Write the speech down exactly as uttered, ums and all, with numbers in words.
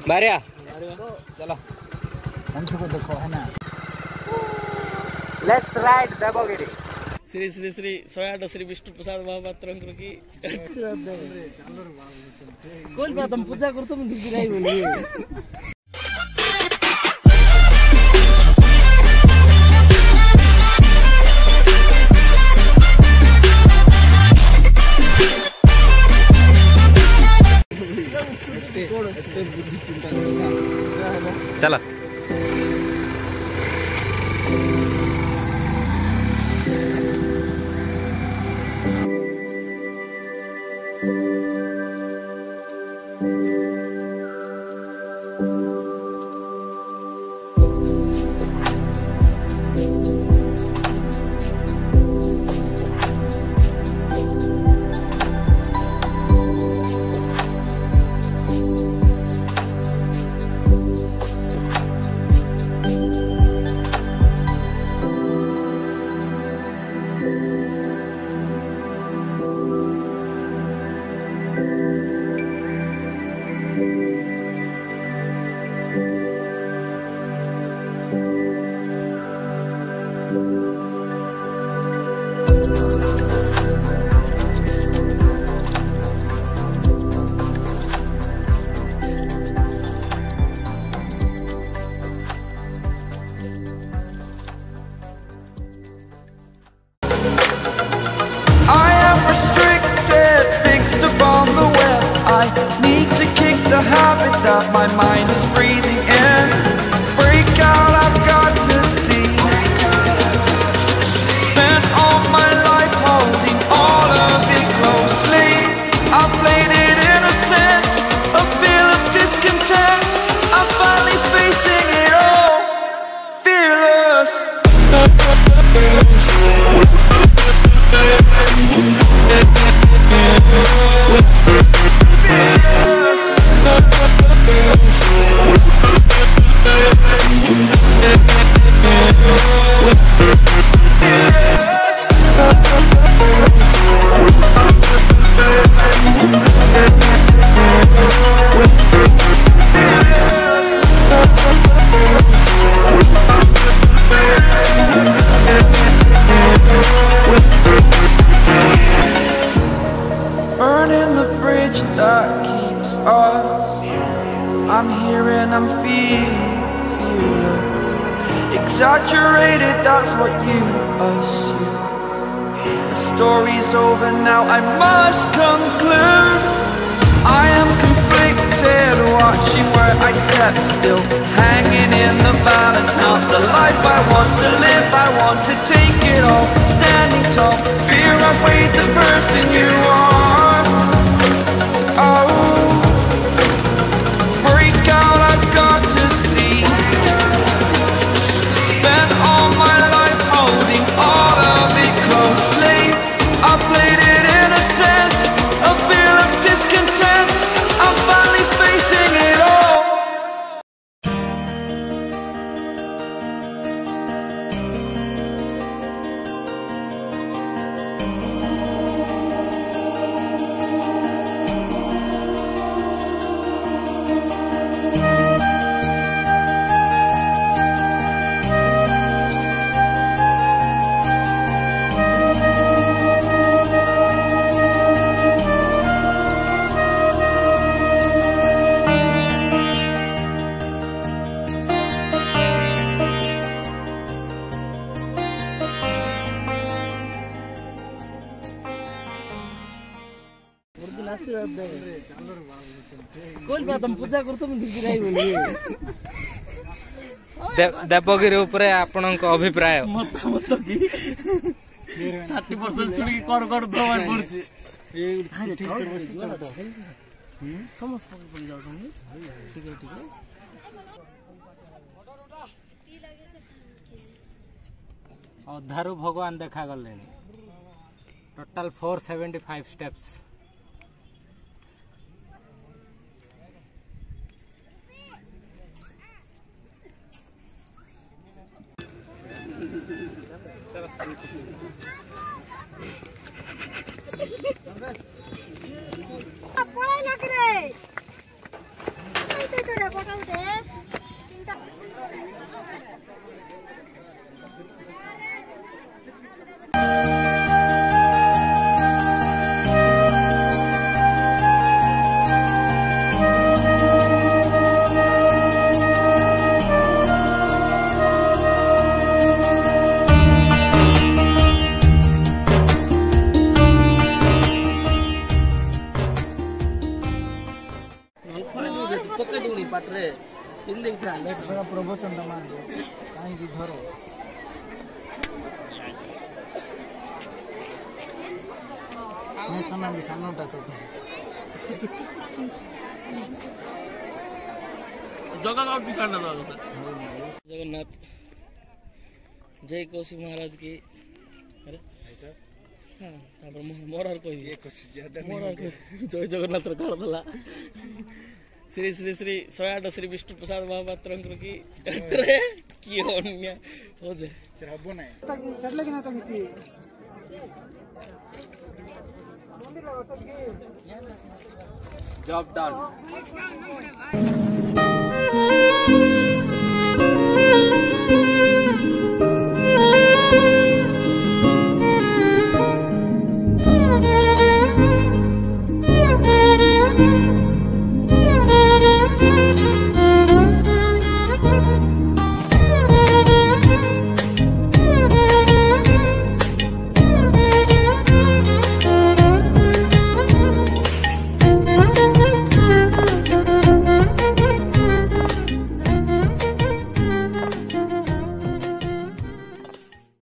बारिया चलो हमको देखो है ना। Let's ride Devgiri. श्री श्री श्री सोयाड श्री विष्णु प्रसाद महापात्र की कोई बात हम पूजा करते हम दिख रही बोली। चलो that my mind is breathing in. Break out, I've got to see. Spent all my life holding all of it closely. I played it innocent, a feel of discontent. I'm finally facing it all, fearless. Burning the bridge that keeps us. I'm here and I'm feeling fearless. Exaggerated, that's what you assume. The story's over now, I must conclude. I am conflicted, watching where I step still, hanging in the balance. Not the life I want to live, I want to take it all. Standing tall, fear I've weighed the person you are. Oh, break out, I've got to see. Spent all my life holding all of it closely. I played it innocent, a feel of discontent. I'm finally facing it all. कोई बात हम पूजा करते हम दिख रही बोली। देवगिरी उपरे आपनक अभिप्राय मत मत की थर्टी परसेंट छुड़ी कर कर दवाई पड़छि समस्त पड़ जाओ ठीक है ठीक है। अधारु भगवान देखा गले total four seventy five steps. लगे दूनी पाटरे इन देख था ले प्रवचन मान दो काई की धरो मैं सना भी सनोटा तो जगह का पिछाड़ ना दो जगन्नाथ जय कौशिक महाराज की अरे ऐसा हां तापर मोरर कोई ये कुछ ज्यादा नहीं जय जगन्नाथ र कर दला श्री श्री श्री सोयाड श्री विष्णु प्रसाद महापात्र की डॉक्टर की होन्या हो जे सर हबो नाही कटले की ना तो की job done